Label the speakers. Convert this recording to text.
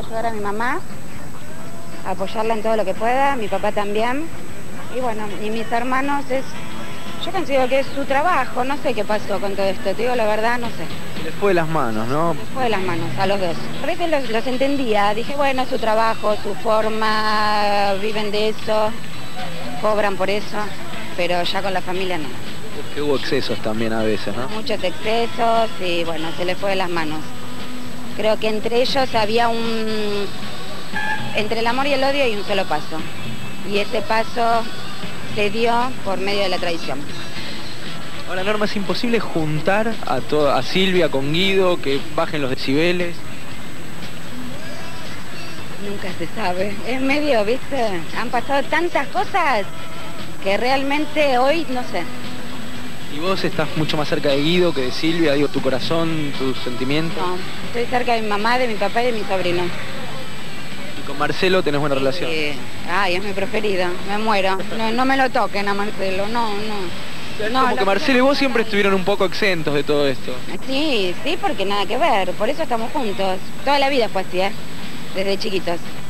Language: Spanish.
Speaker 1: ayudar a mi mamá, apoyarla en todo lo que pueda, mi papá también. Y bueno, y mis hermanos yo considero que es su trabajo, no sé qué pasó con todo esto, te digo la verdad, no sé.
Speaker 2: Se les fue de las manos, ¿no?
Speaker 1: Se les fue de las manos a los dos. Recién los entendía, dije, bueno, su trabajo, su forma, viven de eso, cobran por eso, pero ya con la familia no.
Speaker 2: Porque hubo excesos también a veces, ¿no?
Speaker 1: Muchos excesos y bueno, se les fue de las manos. Creo que entre ellos había entre el amor y el odio hay un solo paso. Y ese paso se dio por medio de la traición.
Speaker 2: Ahora, Norma, es imposible juntar a Silvia con Guido, que bajen los decibeles.
Speaker 1: Nunca se sabe. Es medio, ¿viste? Han pasado tantas cosas que realmente hoy no sé.
Speaker 2: Y vos estás mucho más cerca de Guido que de Silvia, digo, tu corazón, tus sentimientos.
Speaker 1: No, estoy cerca de mi mamá, de mi papá y de mi sobrino.
Speaker 2: ¿Y con Marcelo tenés buena relación?
Speaker 1: Ay, es mi preferido, me muero. No me lo toquen a Marcelo, no.
Speaker 2: Como que Marcelo y vos siempre estuvieron un poco exentos de todo esto.
Speaker 1: Sí, porque nada que ver, por eso estamos juntos. Toda la vida fue así, desde chiquitos.